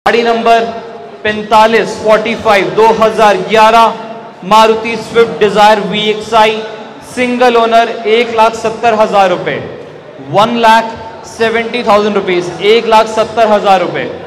गाड़ी number 4545 2011 Maruti Swift Dzire VXI single owner 1,70,000 रुपए, 1,70,000 rupees, 1,70,000 रुपए।